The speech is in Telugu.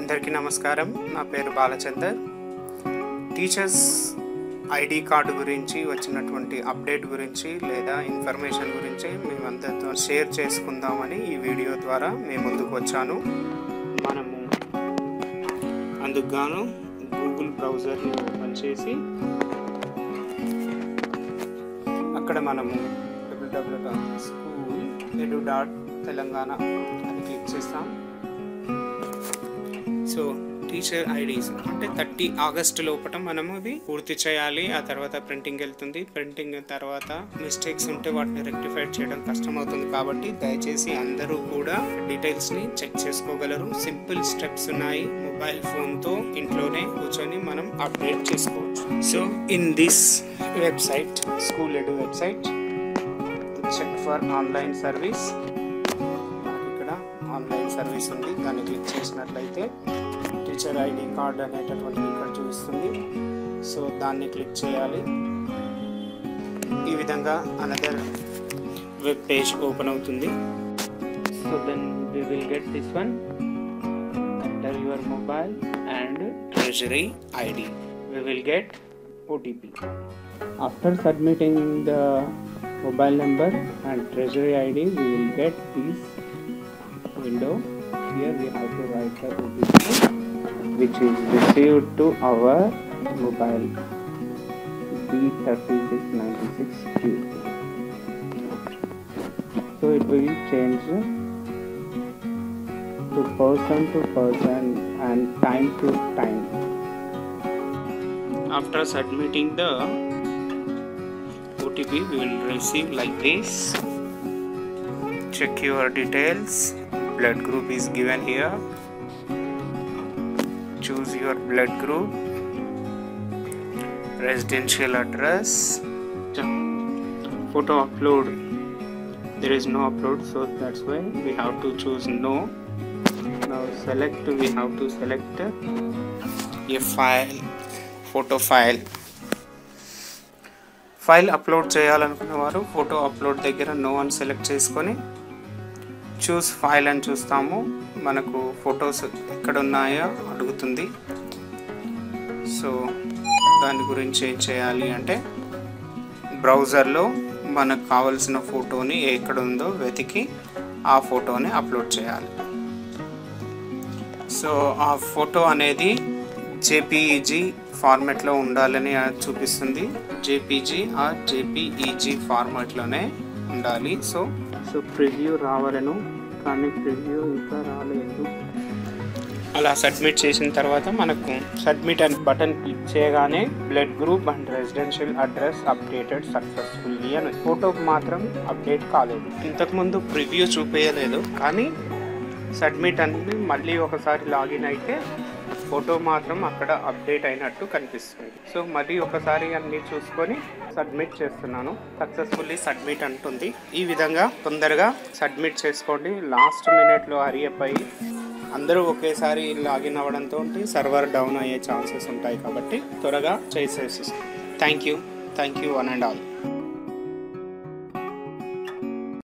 అందరికీ నమస్కారం. నా పేరు బాలచందర్. టీచర్స్ ఐడి కార్డు గురించి వచ్చినటువంటి అప్డేట్ గురించి లేదా ఇన్ఫర్మేషన్ గురించి మేమందరితో షేర్ చేసుకుందామని ఈ వీడియో ద్వారా మేము ముందుకు వచ్చాను. మనము అందుకు గాను గూగుల్ బ్రౌజర్ని ఓపెన్ చేసి అక్కడ మనము www.school.edu.telangana అని క్లిక్ చేస్తాం. సో టీచర్ ఐడీస్ అంటే 30 ఆగస్టు లోపల మనము అవి పూర్తి చేయాలి. ఆ తర్వాత ప్రింటింగ్ వెళ్తుంది. ప్రింటింగ్ తర్వాత మిస్టేక్స్ ఉంటే వాటిని రెక్టిఫైడ్ చేయడం కష్టమవుతుంది. కాబట్టి దయచేసి అందరూ కూడా డీటెయిల్స్ని చెక్ చేసుకోగలరు. సింపుల్ స్టెప్స్ ఉన్నాయి. మొబైల్ ఫోన్తో ఇంట్లోనే కూర్చొని మనం అప్డేట్ చేసుకోవచ్చు. So in this website, school edu website, check for online service. ఇక్కడ ఆన్లైన్ సర్వీస్ ఉంది. దాన్ని క్లిక్ చేసినట్లయితే టీచర్ ఐడి కార్డ్ అనేటటువంటి ఇక్కడ చూపిస్తుంది. సో దాన్ని క్లిక్ చేయాలి. ఈ విధంగా అనదర్ వెబ్ పేజ్ ఓపెన్ అవుతుంది. So then we will get this one. Enter your mobile and treasury ID. We will get OTP. After submitting the mobile number and treasury ID, we will get this window. Here we have to write the OTP which is received to our mobile B3696Q. So it will change to person and time to time. After submitting the OTP, we will receive like this. Check your details. Blood group is given here. Choose your blood group. Residential address. Photo upload. There is no upload, so that's why we have to choose no. Now select. We have to select a file. Photo file upload చేయాలనుకున్న వారు ఫోటో అప్లోడ్ దగ్గర నో అని సెలెక్ట్ చేసుకొని చూస్ ఫైల్ అని చూస్తాము. మనకు ఫొటోస్ ఎక్కడ ఉన్నాయో అడుగుతుంది. సో దాని గురించి ఏం చేయాలి అంటే బ్రౌజర్లో మనకు కావలసిన ఫోటోని ఎక్కడ ఉందో వెతికి ఆ ఫోటోని అప్లోడ్ చేయాలి. సో ఆ ఫోటో అనేది JPEG ఫార్మాట్లో ఉండాలని చూపిస్తుంది. JPG ఆర్ JPEG ఫార్మాట్లోనే ఉండాలి. సో ప్రివ్యూ రావాలను, కానీ ప్రివ్యూ ఇంకా రాలేదు. అలా సబ్మిట్ చేసిన తర్వాత మనకు సబ్మిట్ అని బటన్ క్లిక్ చేయగానే blood group and residential address updated successfully అని. ఫోటోకి మాత్రం అప్డేట్ కాలేదు. ఇంతకుముందు ప్రివ్యూ చూపించలేదు, కానీ సబ్మిట్ అనేది మళ్ళీ ఒకసారి లాగిన్ అయితే ఫోటో మాత్రం అక్కడ అప్డేట్ అయినట్టు కనిపిస్తుంది. సో మళ్ళీ ఒకసారి అన్నీ చూసుకొని సబ్మిట్ చేస్తున్నాను. సక్సెస్ఫుల్లీ సబ్మిట్ అంటుంది. ఈ విధంగా తొందరగా సబ్మిట్ చేసుకోండి. లాస్ట్ మినిట్లో హరియప్ అయ్యి అందరూ ఒకేసారి లాగిన్ అవ్వడంతో సర్వర్ డౌన్ అయ్యే ఛాన్సెస్ ఉంటాయి. కాబట్టి త్వరగా చేసేసి. Thank you one and all.